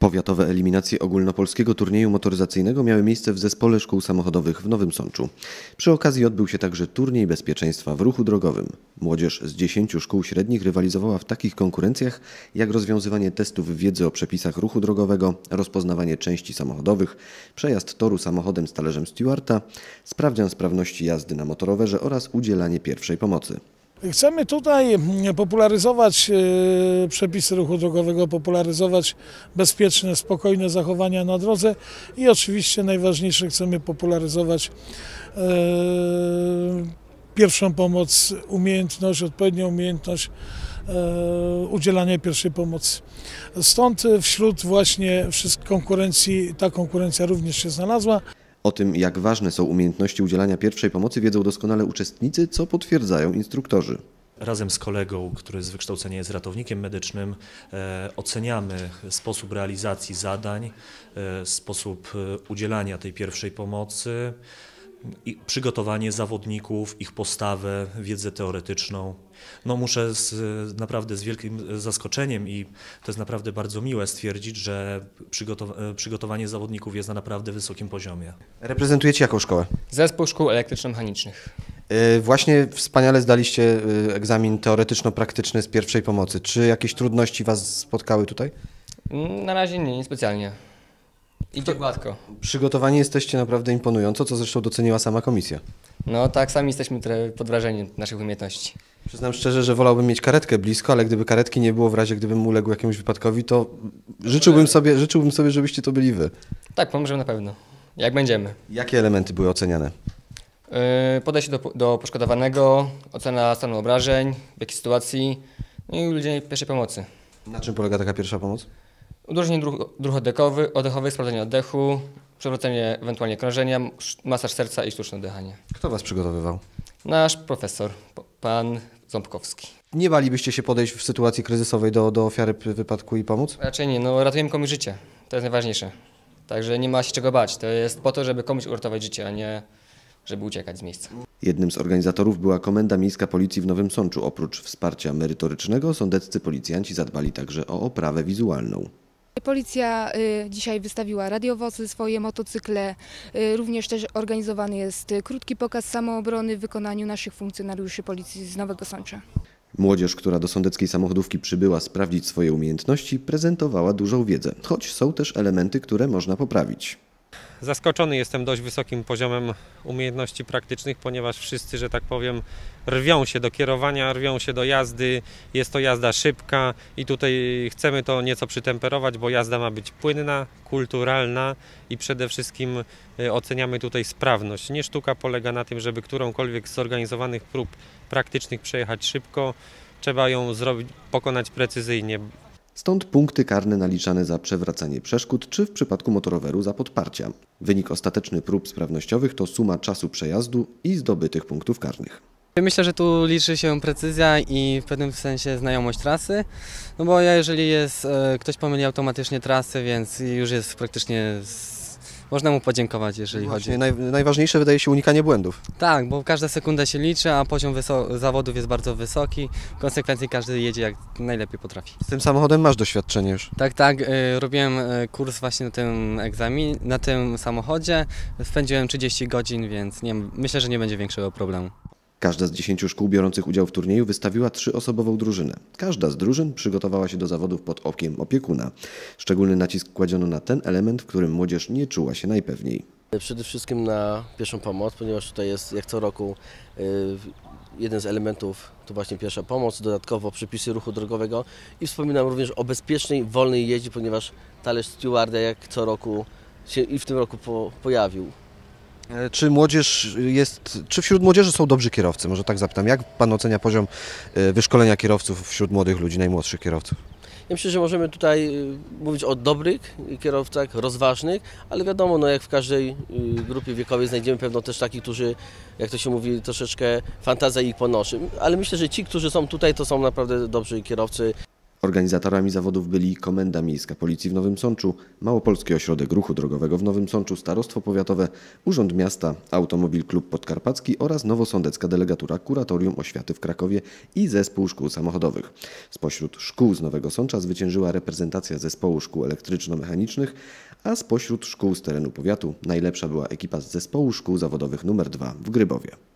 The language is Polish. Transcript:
Powiatowe eliminacje ogólnopolskiego turnieju motoryzacyjnego miały miejsce w Zespole Szkół Samochodowych w Nowym Sączu. Przy okazji odbył się także turniej bezpieczeństwa w ruchu drogowym. Młodzież z 10 szkół średnich rywalizowała w takich konkurencjach jak rozwiązywanie testów wiedzy o przepisach ruchu drogowego, rozpoznawanie części samochodowych, przejazd toru samochodem z talerzem stewarda, sprawdzian sprawności jazdy na motorowerze oraz udzielanie pierwszej pomocy. Chcemy tutaj popularyzować przepisy ruchu drogowego, popularyzować bezpieczne, spokojne zachowania na drodze i oczywiście najważniejsze, chcemy popularyzować pierwszą pomoc, odpowiednią umiejętność udzielania pierwszej pomocy. Stąd wśród właśnie wszystkich konkurencji ta konkurencja również się znalazła. O tym, jak ważne są umiejętności udzielania pierwszej pomocy, wiedzą doskonale uczestnicy, co potwierdzają instruktorzy. Razem z kolegą, który z wykształcenia jest ratownikiem medycznym, oceniamy sposób realizacji zadań, sposób udzielania tej pierwszej pomocy, przygotowanie zawodników, ich postawę, wiedzę teoretyczną. No muszę naprawdę z wielkim zaskoczeniem i to jest naprawdę bardzo miłe stwierdzić, że przygotowanie zawodników jest na naprawdę wysokim poziomie. Reprezentujecie jaką szkołę? Zespół Szkół Elektryczno-Mechanicznych. Właśnie wspaniale zdaliście egzamin teoretyczno-praktyczny z pierwszej pomocy. Czy jakieś trudności Was spotkały tutaj? Na razie nie specjalnie. Idzie gładko. Przygotowani jesteście naprawdę imponująco, co zresztą doceniła sama komisja. No tak, sami jesteśmy trochę pod wrażeniem naszych umiejętności. Przyznam szczerze, że wolałbym mieć karetkę blisko, ale gdyby karetki nie było w razie, gdybym uległ jakiemuś wypadkowi, to życzyłbym sobie, żebyście to byli Wy. Tak, pomożemy na pewno. Jak będziemy. Jakie elementy były oceniane? Podejście do poszkodowanego, ocena stanu obrażeń, w jakiej sytuacji i udzielenie pierwszej pomocy. Na czym polega taka pierwsza pomoc? Udrożnienie dróg oddechowych, sprawdzenie oddechu, przewrócenie ewentualnie krążenia, masaż serca i sztuczne oddychanie. Kto Was przygotowywał? Nasz profesor, pan Ząbkowski. Nie balibyście się podejść w sytuacji kryzysowej do ofiary wypadku i pomóc? Raczej nie, no ratujemy komuś życie, to jest najważniejsze. Także nie ma się czego bać, to jest po to, żeby komuś uratować życie, a nie żeby uciekać z miejsca. Jednym z organizatorów była Komenda Miejska Policji w Nowym Sączu. Oprócz wsparcia merytorycznego, sądeccy policjanci zadbali także o oprawę wizualną. Policja dzisiaj wystawiła radiowozy, swoje motocykle, również też organizowany jest krótki pokaz samoobrony w wykonaniu naszych funkcjonariuszy policji z Nowego Sącza. Młodzież, która do sądeckiej samochodówki przybyła sprawdzić swoje umiejętności, prezentowała dużą wiedzę, choć są też elementy, które można poprawić. Zaskoczony jestem dość wysokim poziomem umiejętności praktycznych, ponieważ wszyscy, że tak powiem, rwią się do kierowania, rwią się do jazdy. Jest to jazda szybka i tutaj chcemy to nieco przytemperować, bo jazda ma być płynna, kulturalna i przede wszystkim oceniamy tutaj sprawność. Nie sztuka polega na tym, żeby którąkolwiek z zorganizowanych prób praktycznych przejechać szybko, trzeba ją pokonać precyzyjnie. Stąd punkty karne naliczane za przewracanie przeszkód, czy w przypadku motoroweru za podparcia. Wynik ostateczny prób sprawnościowych to suma czasu przejazdu i zdobytych punktów karnych. Myślę, że tu liczy się precyzja i w pewnym sensie znajomość trasy, no bo jeżeli ktoś pomyli automatycznie trasę, więc już jest praktycznie można mu podziękować, jeżeli chodzi. Najważniejsze wydaje się unikanie błędów. Tak, bo każda sekunda się liczy, a poziom zawodów jest bardzo wysoki. W konsekwencji każdy jedzie jak najlepiej potrafi. Z tym samochodem masz doświadczenie już? Tak, robiłem kurs właśnie na tym samochodzie. Spędziłem 30 godzin, więc myślę, że nie będzie większego problemu. Każda z 10 szkół biorących udział w turnieju wystawiła 3-osobową drużynę. Każda z drużyn przygotowała się do zawodów pod okiem opiekuna. Szczególny nacisk kładziono na ten element, w którym młodzież nie czuła się najpewniej. Przede wszystkim na pierwszą pomoc, ponieważ tutaj jest jak co roku jeden z elementów to właśnie pierwsza pomoc, dodatkowo przepisy ruchu drogowego i wspominam również o bezpiecznej, wolnej jeździe, ponieważ talerz stewarda jak co roku się i w tym roku pojawił. Czy wśród młodzieży są dobrzy kierowcy? Może tak zapytam, jak Pan ocenia poziom wyszkolenia kierowców wśród młodych ludzi, najmłodszych kierowców? Ja myślę, że możemy tutaj mówić o dobrych kierowcach, rozważnych, ale wiadomo, no jak w każdej grupie wiekowej znajdziemy pewno też takich, którzy, jak to się mówi, troszeczkę fantazja ich ponoszy. Ale myślę, że ci, którzy są tutaj, to są naprawdę dobrzy kierowcy. Organizatorami zawodów byli Komenda Miejska Policji w Nowym Sączu, Małopolski Ośrodek Ruchu Drogowego w Nowym Sączu, Starostwo Powiatowe, Urząd Miasta, Automobil Klub Podkarpacki oraz Nowosądecka Delegatura Kuratorium Oświaty w Krakowie i Zespół Szkół Samochodowych. Spośród szkół z Nowego Sącza zwyciężyła reprezentacja Zespołu Szkół Elektryczno-Mechanicznych, a spośród szkół z terenu powiatu najlepsza była ekipa z Zespołu Szkół Zawodowych nr 2 w Grybowie.